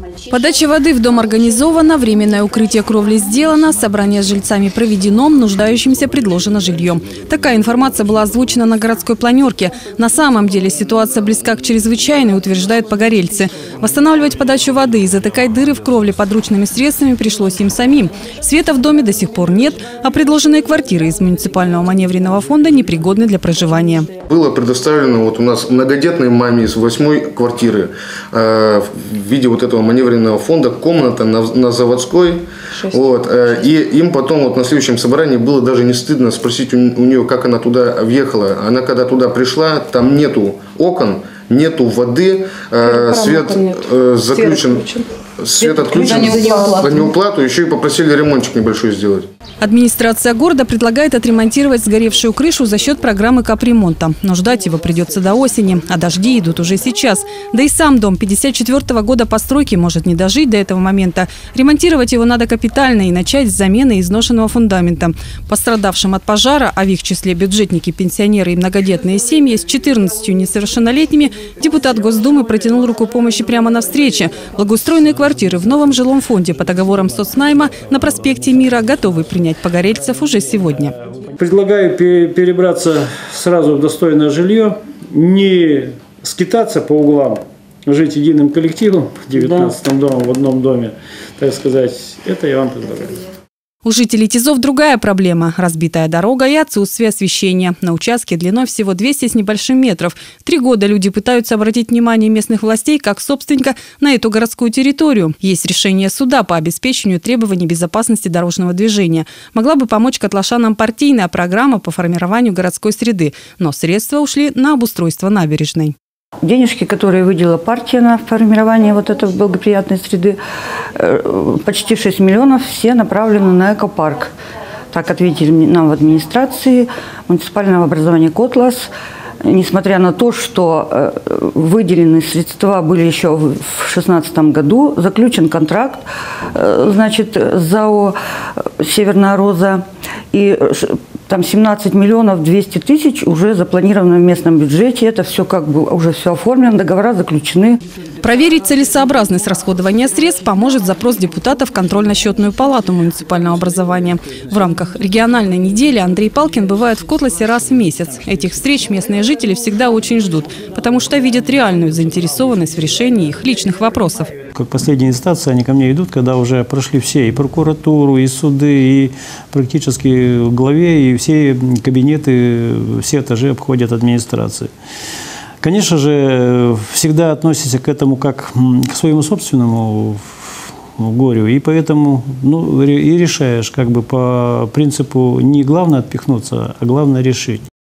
Подача воды в дом организована, временное укрытие кровли сделано, собрание с жильцами проведено, нуждающимся предложено жилье. Такая информация была озвучена на городской планерке. На самом деле ситуация близка к чрезвычайной, утверждают погорельцы. Восстанавливать подачу воды и затыкать дыры в кровле подручными средствами пришлось им самим. Света в доме до сих пор нет, а предложенные квартиры из муниципального маневренного фонда непригодны для проживания. Было предоставлено у нас многодетной маме из 8-й квартиры в виде этого маневренного фонда комната на Заводской. И им потом на следующем собрании было даже не стыдно спросить у нее, как она туда въехала. Она когда туда пришла, там нету окон, нету воды, свет заключен. Свет отключен за неуплату, еще и попросили ремонтчик небольшой сделать. Администрация города предлагает отремонтировать сгоревшую крышу за счет программы капремонта. Но ждать его придется до осени, а дожди идут уже сейчас. Да и сам дом 54-го года постройки может не дожить до этого момента. Ремонтировать его надо капитально и начать с замены изношенного фундамента. Пострадавшим от пожара, а в их числе бюджетники, пенсионеры и многодетные семьи с 14 несовершеннолетними, депутат Госдумы протянул руку помощи прямо на встрече. Благоустроенные квартиры в новом жилом фонде по договорам соцнайма на проспекте Мира готовы принять погорельцев уже сегодня. Предлагаю перебраться сразу в достойное жилье, не скитаться по углам, жить единым коллективом в 19-м доме, в одном доме, так сказать, это я вам предлагаю. У жителей ТИЗов другая проблема – разбитая дорога и отсутствие освещения. На участке длиной всего 200 с небольшим метров. 3 года люди пытаются обратить внимание местных властей как собственника на эту городскую территорию. Есть решение суда по обеспечению требований безопасности дорожного движения. Могла бы помочь котлашанам партийная программа по формированию городской среды. Но средства ушли на обустройство набережной. Денежки, которые выделила партия на формирование этой благоприятной среды, почти 6 миллионов, все направлены на экопарк. Так ответили нам в администрации муниципального образования «Котлас». Несмотря на то, что выделенные средства были еще в 2016 году, заключен контракт, с ЗАО «Северная Роза», и там 17 миллионов 200 тысяч уже запланировано в местном бюджете. Это все уже все оформлено, договора заключены. Проверить целесообразность расходования средств поможет запрос депутата в контрольно-счетную палату муниципального образования. В рамках региональной недели Андрей Палкин бывает в Котласе раз в месяц. Этих встреч местные жители всегда очень ждут, потому что видят реальную заинтересованность в решении их личных вопросов. Как последняя инстанция, они ко мне идут, когда уже прошли все, и прокуратуру, и суды, и практически в главе, и все кабинеты, все этажи обходят администрации. Конечно же, всегда относятся к этому как к своему собственному горю, и поэтому и решаешь по принципу не главное отпихнуться, а главное решить.